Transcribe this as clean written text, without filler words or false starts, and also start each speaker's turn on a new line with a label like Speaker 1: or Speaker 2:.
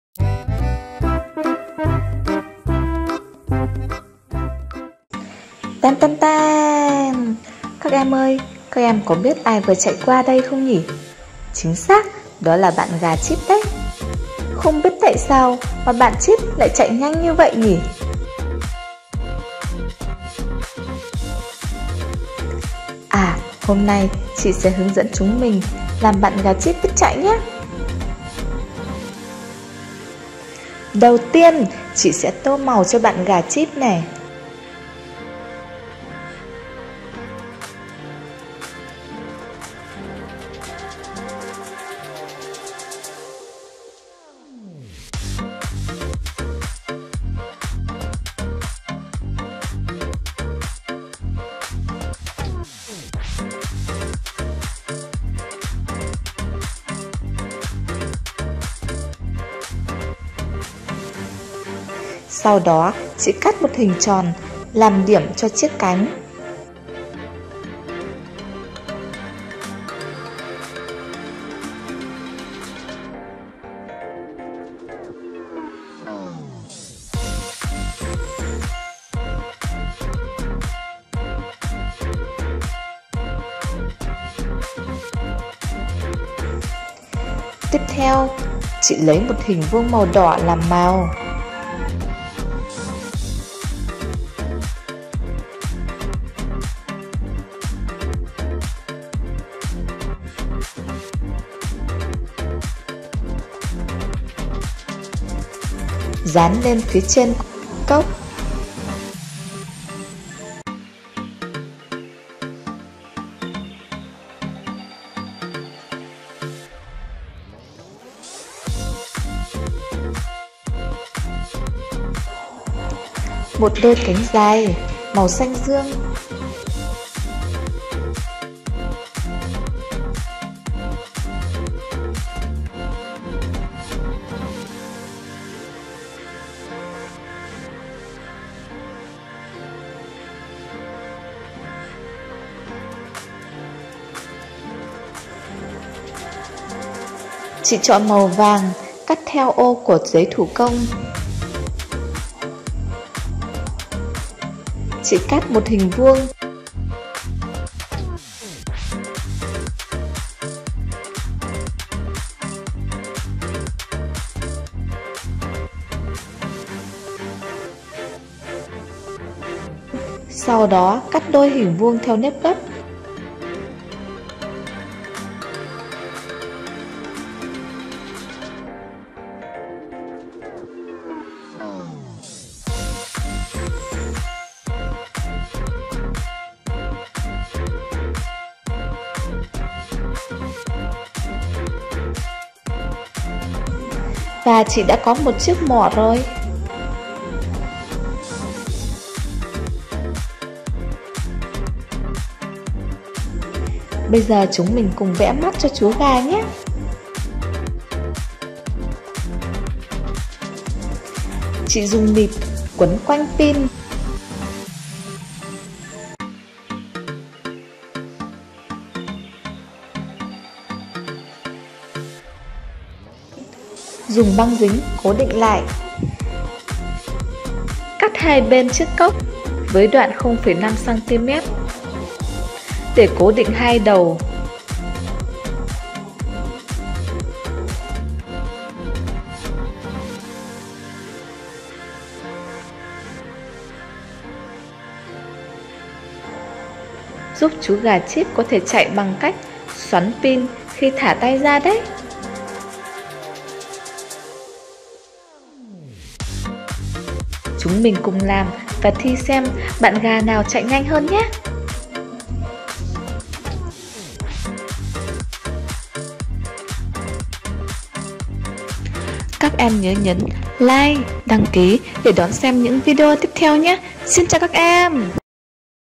Speaker 1: Tan tan tan. Các em ơi, các em có biết ai vừa chạy qua đây không nhỉ? Chính xác, đó là bạn gà Chip đấy. Không biết tại sao mà bạn Chip lại chạy nhanh như vậy nhỉ? À, hôm nay chị sẽ hướng dẫn chúng mình làm bạn gà Chip biết chạy nhé. Đầu tiên, chị sẽ tô màu cho bạn gà Chip này. Sau đó, chị cắt một hình tròn làm điểm cho chiếc cánh. Tiếp theo, chị lấy một hình vuông màu đỏ làm màu. Dán lên phía trên cốc. Một đôi cánh dài màu xanh dương. Chị chọn màu vàng, cắt theo ô của giấy thủ công. Chị cắt một hình vuông. Sau đó cắt đôi hình vuông theo nếp gấp. Và chị đã có một chiếc mỏ rồi. Bây giờ chúng mình cùng vẽ mắt cho chú gà nhé. Chị dùng nịt quấn quanh pin. Dùng băng dính cố định lại. Cắt hai bên chiếc cốc với đoạn 0,5 cm để cố định hai đầu. Giúp chú gà Chip có thể chạy bằng cách xoắn pin khi thả tay ra đấy. Chúng mình cùng làm và thi xem bạn gà nào chạy nhanh hơn nhé. Các em nhớ nhấn like, đăng ký để đón xem những video tiếp theo nhé. Xin chào các em!